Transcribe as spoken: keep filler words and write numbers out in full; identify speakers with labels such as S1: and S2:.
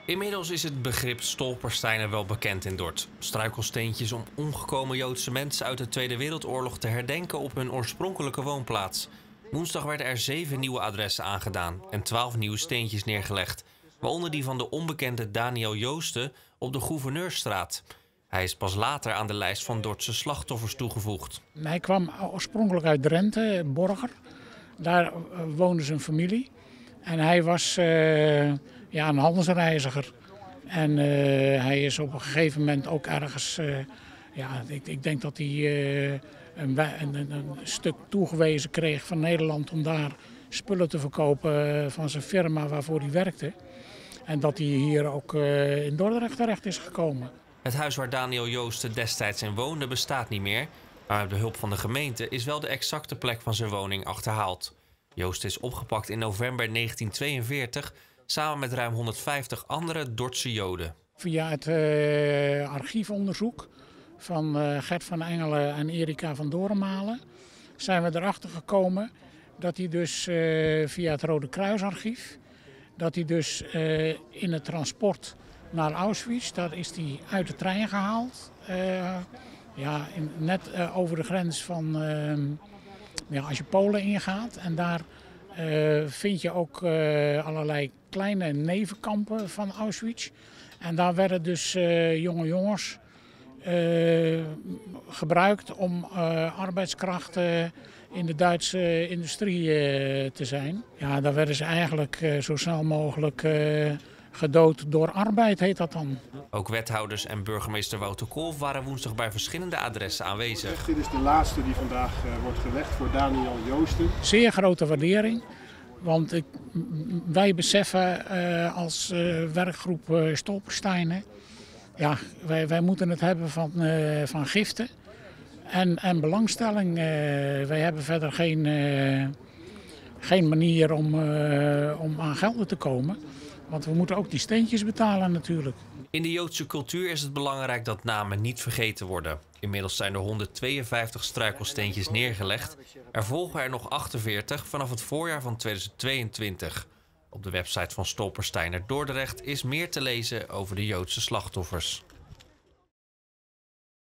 S1: Inmiddels is het begrip stolpersteinen wel bekend in Dordt. Struikelsteentjes om omgekomen Joodse mensen uit de Tweede Wereldoorlog te herdenken op hun oorspronkelijke woonplaats. Woensdag werden er zeven nieuwe adressen aangedaan en twaalf nieuwe steentjes neergelegd. Waaronder die van de onbekende Daniel Joosten op de Gouverneursstraat. Hij is pas later aan de lijst van Dordtse slachtoffers toegevoegd.
S2: Hij kwam oorspronkelijk uit Drenthe, Borger. Daar woonde zijn familie. En hij was uh, ja, een handelsreiziger. En uh, hij is op een gegeven moment ook ergens... Uh, ja, ik, ik denk dat hij uh, een, een, een stuk toegewezen kreeg van Nederland om daar spullen te verkopen van zijn firma waarvoor hij werkte. En dat hij hier ook uh, in Dordrecht terecht is gekomen.
S1: Het huis waar Daniel Joosten destijds in woonde bestaat niet meer. Maar met behulp van de gemeente is wel de exacte plek van zijn woning achterhaald. Joosten is opgepakt in november negentien tweeënveertig samen met ruim honderdvijftig andere Dordtse Joden.
S2: Via het uh, archiefonderzoek van uh, Gert van Engelen en Erika van Dorenmalen zijn we erachter gekomen dat hij dus uh, via het Rode Kruisarchief, dat hij dus uh, in het transport naar Auschwitz, daar is hij uit de trein gehaald. Uh, ja, in, net uh, over de grens van, uh, ja, als je Polen ingaat. En daar uh, vind je ook uh, allerlei kleine nevenkampen van Auschwitz. En daar werden dus uh, jonge jongens uh, gebruikt om uh, arbeidskrachten in de Duitse industrie uh, te zijn. Ja, daar werden ze eigenlijk uh, zo snel mogelijk uh, gedood door arbeid, heet dat dan.
S1: Ook wethouders en burgemeester Wouter Kolff waren woensdag bij verschillende adressen aanwezig.
S3: Dit is de laatste die vandaag uh, wordt gelegd voor Daniel Joosten.
S2: Zeer grote waardering, want ik, wij beseffen uh, als uh, werkgroep uh, Stolpersteinen, ja, wij, wij moeten het hebben van, uh, van giften en, en belangstelling. Uh, wij hebben verder geen, uh, geen manier om, uh, om aan gelden te komen. Want we moeten ook die steentjes betalen natuurlijk.
S1: In de Joodse cultuur is het belangrijk dat namen niet vergeten worden. Inmiddels zijn er honderdtweeënvijftig struikelsteentjes neergelegd. Er volgen er nog achtenveertig vanaf het voorjaar van tweeduizend tweeëntwintig. Op de website van Stolpersteiner Dordrecht is meer te lezen over de Joodse slachtoffers.